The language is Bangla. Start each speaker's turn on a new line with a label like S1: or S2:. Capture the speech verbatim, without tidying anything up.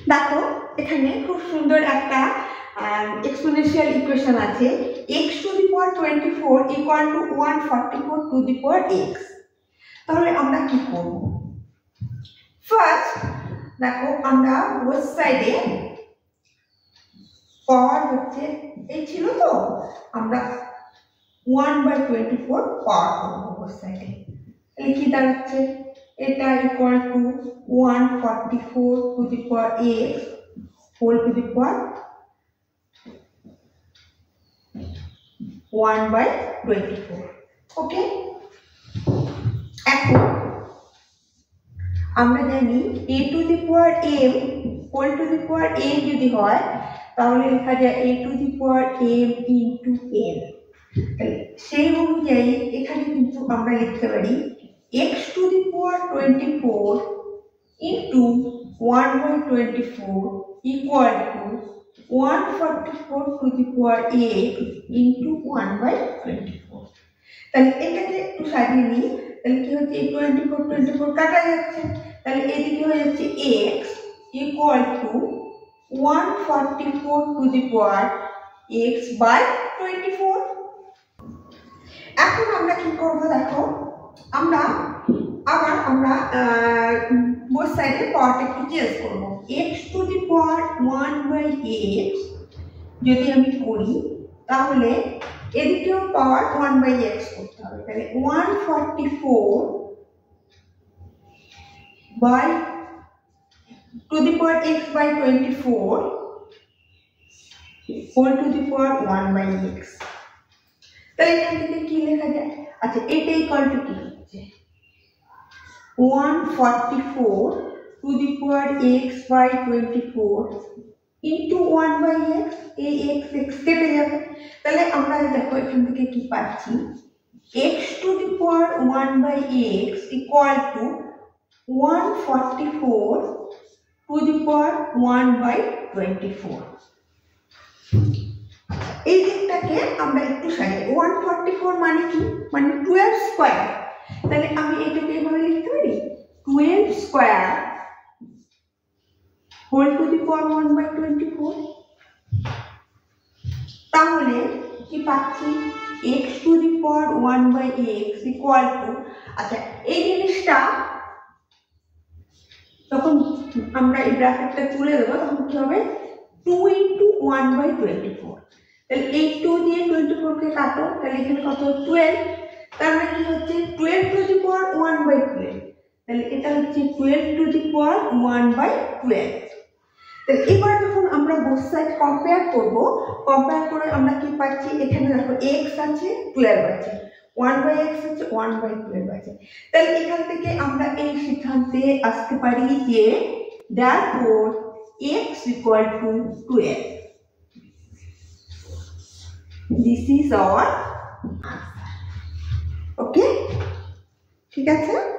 S1: দেখো এখানে খুব সুন্দর একটা এক্সপোনেনশিয়াল ইকুয়েশন আছে x to the power twenty four equal to one forty four to the power x। তাহলে আমরা কি করব? ফার্স্ট দেখো আমরা বোথ সাইডে পাওয়ার হচ্ছে এই ছিল তো আমরা one by twenty four power করবো বোথ সাইডে। তাহলে কি দাঁড়াচ্ছে? এটা equal to one forty four to the power x whole to the power one by twenty four. Okay, এখন আমরা জানি a to the power m whole to the power n যদি হয় তাহলে লেখা যায় a to the power m into n। সেই অনুযায়ী এখানে কিন্তু আমরা লিখতে পারি x to the power twenty four into one by twenty four equal to one forty four to the power x into one by twenty four. তাহলে এটাকে একটু সাজিয়ে নিই। তাহলে কি হচ্ছে টোয়েন্টি ফোর টোয়েন্টি ফোর কাটা যাচ্ছে, তাহলে এদিকে হয়ে যাচ্ছে x equal to one forty four to the power x by twenty four. এখন আমরা কি করব? দেখো আমরা আবার আমরা বোথ সাইডে পাওয়ারটা একটু চেঞ্জ করব। x to the power one by x যদি আমি করি তাহলে এদিকেও পাওয়ার ওয়ান বাই x করতে হবে। তাহলে one forty four by to the power x by twenty four whole to the power one by x। তাহলে এখান থেকে কি লেখা যায়? আচ্ছা, এটা ইকুয়াল টু কি হচ্ছে one forty four to the power x by twenty four into one by x। এই x x কেটে যাবে। তাহলে আমরা দেখো এখান থেকে কি পাচ্ছি x to the power one by x equal to one forty four to the power one by twenty four. এই দিকটাকে আমরা একটু সাজাই। ওয়ান ফর্টি ফোর মানে কি? মানে টুয়েলভ স্কোয়ার। তাহলে আমি এটাকে এভাবে লিখতে পারি twelve square whole to the power one by twenty four. তাহলে কি পাচ্ছি x to the power one by x equal to, আচ্ছা এই জিনিসটা যখন আমরা এই ব্র্যাকেটটা তুলে দেবো তখন কি হবে two into one by twenty four. তাহলে এই টু দিয়ে টোয়েন্টি ফোর কে কাটো, তাহলে এখানে কত টুয়েলভ। তার মানে কি হচ্ছে twelve to the power one by twelve. তাহলে এটা হচ্ছে twelve to the power one by twelve. তাহলে এবার যখন আমরা বোথ সাইড কম্পেয়ার করব, কম্পেয়ার করে আমরা কি পাচ্ছি? এখানে দেখো x আছে টুয়েলভ আছে, ওয়ান বাই x আছে ওয়ান বাই টুয়েলভ আছে। তাহলে এখান থেকে আমরা এই সিদ্ধান্তে আসতে পারি যে therefore x equal to twelve. This is our answer. Okay, ঠিক আছে।